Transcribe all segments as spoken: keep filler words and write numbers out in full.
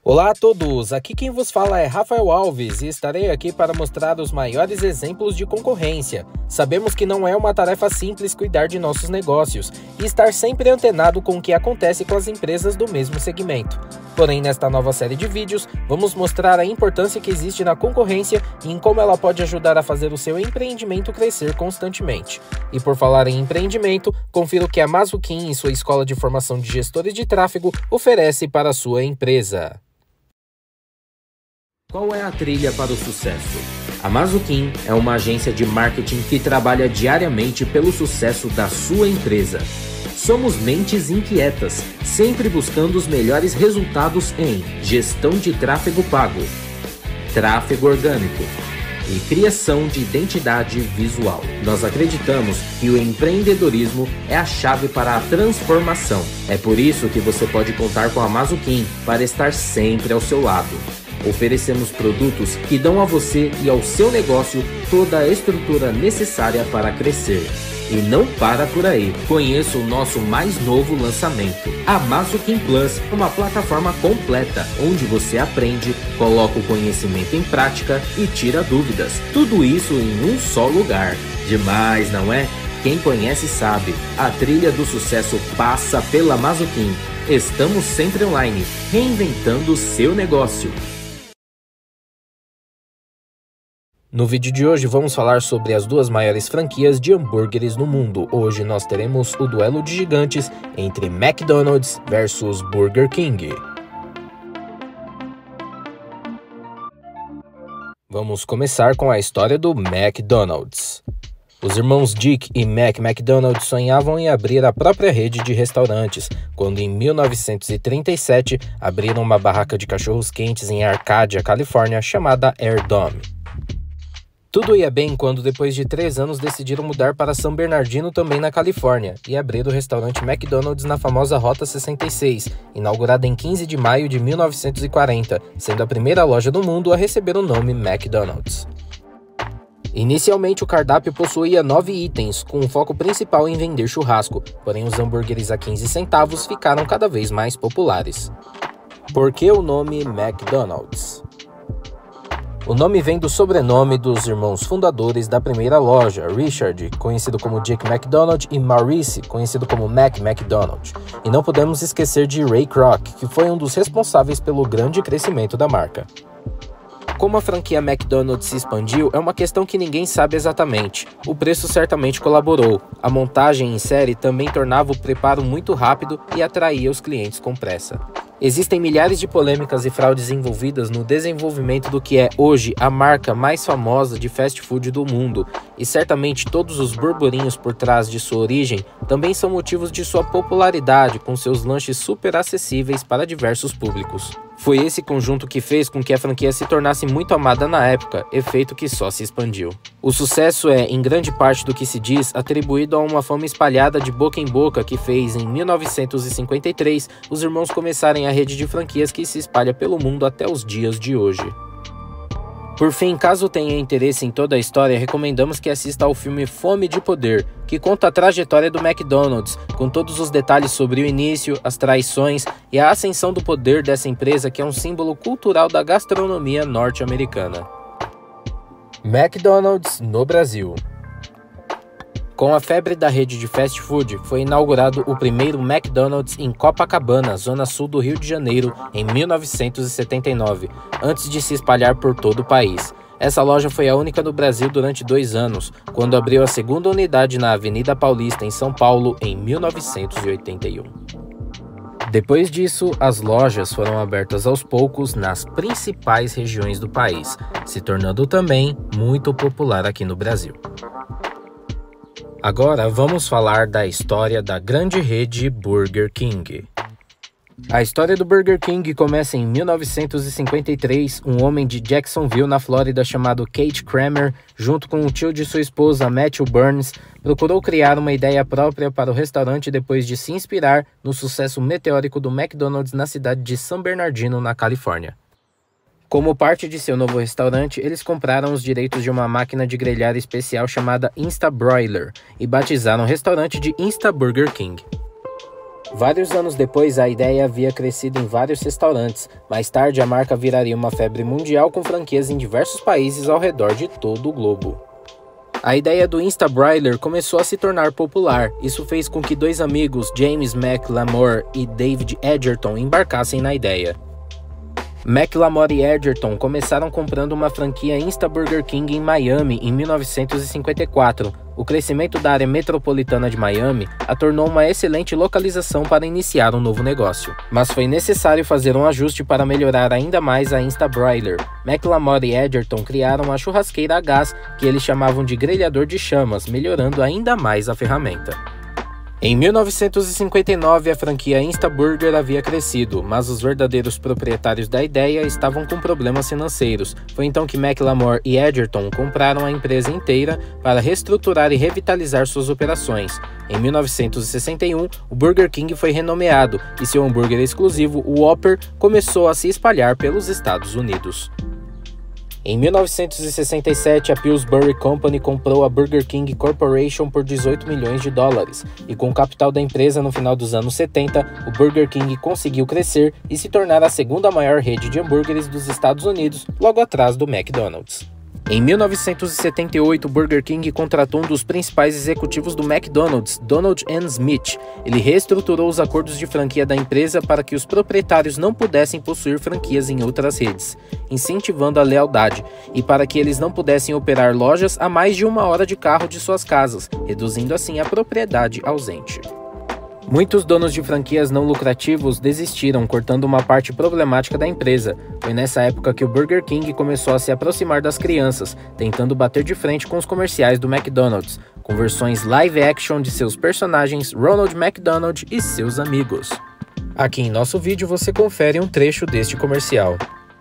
Olá a todos, aqui quem vos fala é Rafael Alves e estarei aqui para mostrar os maiores exemplos de concorrência. Sabemos que não é uma tarefa simples cuidar de nossos negócios e estar sempre antenado com o que acontece com as empresas do mesmo segmento. Porém, nesta nova série de vídeos, vamos mostrar a importância que existe na concorrência e em como ela pode ajudar a fazer o seu empreendimento crescer constantemente. E por falar em empreendimento, confira o que a Mazuquim, em sua escola de formação de gestores de tráfego, oferece para a sua empresa. Qual é a trilha para o sucesso? A Mazuquim é uma agência de marketing que trabalha diariamente pelo sucesso da sua empresa. Somos mentes inquietas, sempre buscando os melhores resultados em gestão de tráfego pago, tráfego orgânico e criação de identidade visual. Nós acreditamos que o empreendedorismo é a chave para a transformação. É por isso que você pode contar com a Mazuquim para estar sempre ao seu lado. Oferecemos produtos que dão a você e ao seu negócio toda a estrutura necessária para crescer. E não para por aí. Conheça o nosso mais novo lançamento, a Mazuquim Plus, uma plataforma completa onde você aprende, coloca o conhecimento em prática e tira dúvidas. Tudo isso em um só lugar. Demais, não é? Quem conhece sabe, a trilha do sucesso passa pela Mazuquim. Estamos sempre online, reinventando o seu negócio. No vídeo de hoje vamos falar sobre as duas maiores franquias de hambúrgueres no mundo. Hoje nós teremos o duelo de gigantes entre McDonald's versus Burger King. Vamos começar com a história do McDonald's. Os irmãos Dick e Mac McDonald sonhavam em abrir a própria rede de restaurantes, quando em mil novecentos e trinta e sete abriram uma barraca de cachorros-quentes em Arcadia, Califórnia, chamada Air Dome. Tudo ia bem quando, depois de três anos, decidiram mudar para São Bernardino, também na Califórnia, e abrir o restaurante McDonald's na famosa Rota sessenta e seis, inaugurada em quinze de maio de mil novecentos e quarenta, sendo a primeira loja do mundo a receber o nome McDonald's. Inicialmente, o cardápio possuía nove itens, com um foco principal em vender churrasco, porém os hambúrgueres a quinze centavos ficaram cada vez mais populares. Por que o nome McDonald's? O nome vem do sobrenome dos irmãos fundadores da primeira loja, Richard, conhecido como Dick McDonald, e Maurice, conhecido como Mac McDonald. E não podemos esquecer de Ray Kroc, que foi um dos responsáveis pelo grande crescimento da marca. Como a franquia McDonald's se expandiu, é uma questão que ninguém sabe exatamente. O preço certamente colaborou. A montagem em série também tornava o preparo muito rápido e atraía os clientes com pressa. Existem milhares de polêmicas e fraudes envolvidas no desenvolvimento do que é hoje a marca mais famosa de fast food do mundo, e certamente todos os burburinhos por trás de sua origem também são motivos de sua popularidade, com seus lanches super acessíveis para diversos públicos. Foi esse conjunto que fez com que a franquia se tornasse muito amada na época, efeito que só se expandiu. O sucesso é, em grande parte do que se diz, atribuído a uma fama espalhada de boca em boca que fez, em mil novecentos e cinquenta e três, os irmãos começarem a rede de franquias que se espalha pelo mundo até os dias de hoje. Por fim, caso tenha interesse em toda a história, recomendamos que assista ao filme Fome de Poder, que conta a trajetória do McDonald's, com todos os detalhes sobre o início, as traições e a ascensão do poder dessa empresa que é um símbolo cultural da gastronomia norte-americana. McDonald's no Brasil. Com a febre da rede de fast food, foi inaugurado o primeiro McDonald's em Copacabana, zona sul do Rio de Janeiro, em mil novecentos e setenta e nove, antes de se espalhar por todo o país. Essa loja foi a única no Brasil durante dois anos, quando abriu a segunda unidade na Avenida Paulista, em São Paulo, em mil novecentos e oitenta e um. Depois disso, as lojas foram abertas aos poucos nas principais regiões do país, se tornando também muito popular aqui no Brasil. Agora vamos falar da história da grande rede Burger King. A história do Burger King começa em mil novecentos e cinquenta e três. Um homem de Jacksonville, na Flórida, chamado Kate Kramer, junto com o tio de sua esposa, Matthew Burns, procurou criar uma ideia própria para o restaurante depois de se inspirar no sucesso meteórico do McDonald's na cidade de São Bernardino, na Califórnia. Como parte de seu novo restaurante, eles compraram os direitos de uma máquina de grelhar especial chamada Insta Broiler e batizaram o restaurante de Insta Burger King. Vários anos depois, a ideia havia crescido em vários restaurantes. Mais tarde, a marca viraria uma febre mundial com franquias em diversos países ao redor de todo o globo. A ideia do Insta Broiler começou a se tornar popular. Isso fez com que dois amigos, James McLamore e David Edgerton, embarcassem na ideia. McLamore e Edgerton começaram comprando uma franquia Insta Burger King em Miami em mil novecentos e cinquenta e quatro. O crescimento da área metropolitana de Miami a tornou uma excelente localização para iniciar um novo negócio. Mas foi necessário fazer um ajuste para melhorar ainda mais a Insta Broiler. McLamore e Edgerton criaram a churrasqueira a gás, que eles chamavam de grelhador de chamas, melhorando ainda mais a ferramenta. Em mil novecentos e cinquenta e nove, a franquia Insta Burger havia crescido, mas os verdadeiros proprietários da ideia estavam com problemas financeiros. Foi então que McLamore e Edgerton compraram a empresa inteira para reestruturar e revitalizar suas operações. Em mil novecentos e sessenta e um, o Burger King foi renomeado e seu hambúrguer exclusivo, o Whopper, começou a se espalhar pelos Estados Unidos. Em mil novecentos e sessenta e sete, a Pillsbury Company comprou a Burger King Corporation por dezoito milhões de dólares, e com o capital da empresa no final dos anos setenta, o Burger King conseguiu crescer e se tornar a segunda maior rede de hambúrgueres dos Estados Unidos, logo atrás do McDonald's. Em mil novecentos e setenta e oito, o Burger King contratou um dos principais executivos do McDonald's, Donald N. Smith. Ele reestruturou os acordos de franquia da empresa para que os proprietários não pudessem possuir franquias em outras redes, incentivando a lealdade, e para que eles não pudessem operar lojas a mais de uma hora de carro de suas casas, reduzindo assim a propriedade ausente. Muitos donos de franquias não lucrativos desistiram, cortando uma parte problemática da empresa. Foi nessa época que o Burger King começou a se aproximar das crianças, tentando bater de frente com os comerciais do McDonald's, com versões live action de seus personagens Ronald McDonald e seus amigos. Aqui em nosso vídeo você confere um trecho deste comercial.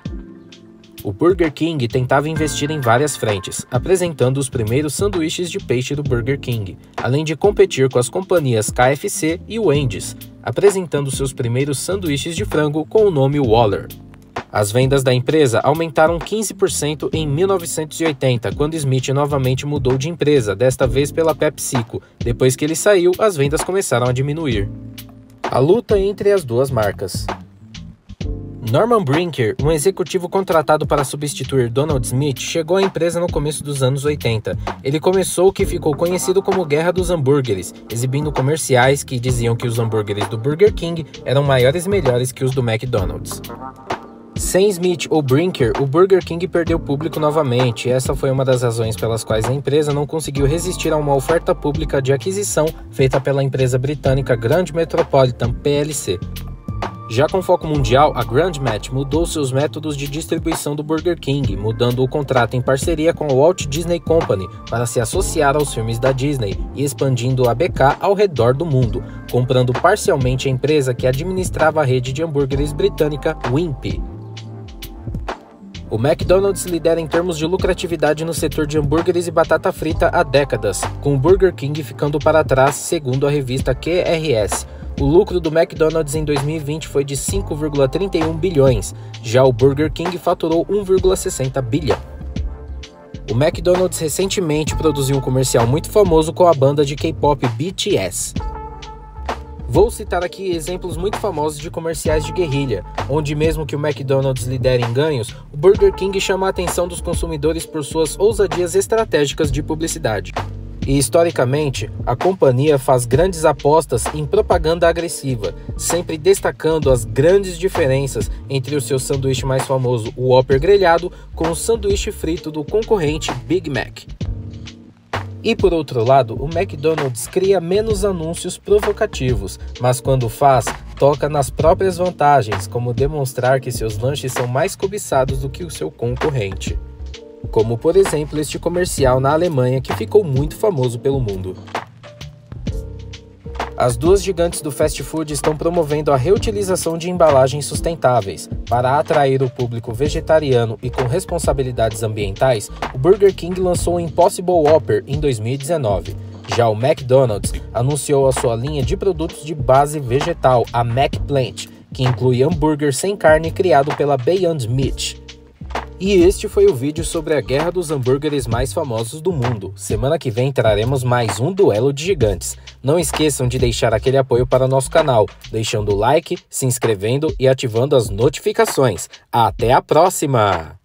O Burger King tentava investir em várias frentes, apresentando os primeiros sanduíches de peixe do Burger King, além de competir com as companhias K F C e Wendy's, apresentando seus primeiros sanduíches de frango com o nome Waller. As vendas da empresa aumentaram quinze por cento em mil novecentos e oitenta, quando Smith novamente mudou de empresa, desta vez pela PepsiCo. Depois que ele saiu, as vendas começaram a diminuir. A luta entre as duas marcas. Norman Brinker, um executivo contratado para substituir Donald Smith, chegou à empresa no começo dos anos oitenta. Ele começou o que ficou conhecido como Guerra dos Hambúrgueres, exibindo comerciais que diziam que os hambúrgueres do Burger King eram maiores e melhores que os do McDonald's. Sem Smith ou Brinker, o Burger King perdeu público novamente, e essa foi uma das razões pelas quais a empresa não conseguiu resistir a uma oferta pública de aquisição feita pela empresa britânica Grand Metropolitan P L C. Já com foco mundial, a Grand Met mudou seus métodos de distribuição do Burger King, mudando o contrato em parceria com a Walt Disney Company para se associar aos filmes da Disney e expandindo a B K ao redor do mundo, comprando parcialmente a empresa que administrava a rede de hambúrgueres britânica Wimpy. O McDonald's lidera em termos de lucratividade no setor de hambúrgueres e batata frita há décadas, com o Burger King ficando para trás, segundo a revista Q R S. O lucro do McDonald's em dois mil e vinte foi de cinco vírgula trinta e um bilhões, já o Burger King faturou um vírgula sessenta bilhão. O McDonald's recentemente produziu um comercial muito famoso com a banda de K-pop B T S. Vou citar aqui exemplos muito famosos de comerciais de guerrilha, onde mesmo que o McDonald's lidere em ganhos, o Burger King chama a atenção dos consumidores por suas ousadias estratégicas de publicidade. E historicamente, a companhia faz grandes apostas em propaganda agressiva, sempre destacando as grandes diferenças entre o seu sanduíche mais famoso, o Whopper grelhado, com o sanduíche frito do concorrente Big Mac. E por outro lado, o McDonald's cria menos anúncios provocativos, mas quando faz, toca nas próprias vantagens, como demonstrar que seus lanches são mais cobiçados do que o seu concorrente. Como por exemplo este comercial na Alemanha que ficou muito famoso pelo mundo. As duas gigantes do fast food estão promovendo a reutilização de embalagens sustentáveis. Para atrair o público vegetariano e com responsabilidades ambientais, o Burger King lançou o Impossible Whopper em dois mil e dezenove. Já o McDonald's anunciou a sua linha de produtos de base vegetal, a McPlant, que inclui hambúrguer sem carne criado pela Beyond Meat. E este foi o vídeo sobre a guerra dos hambúrgueres mais famosos do mundo. Semana que vem traremos mais um duelo de gigantes. Não esqueçam de deixar aquele apoio para o nosso canal, deixando o like, se inscrevendo e ativando as notificações. Até a próxima!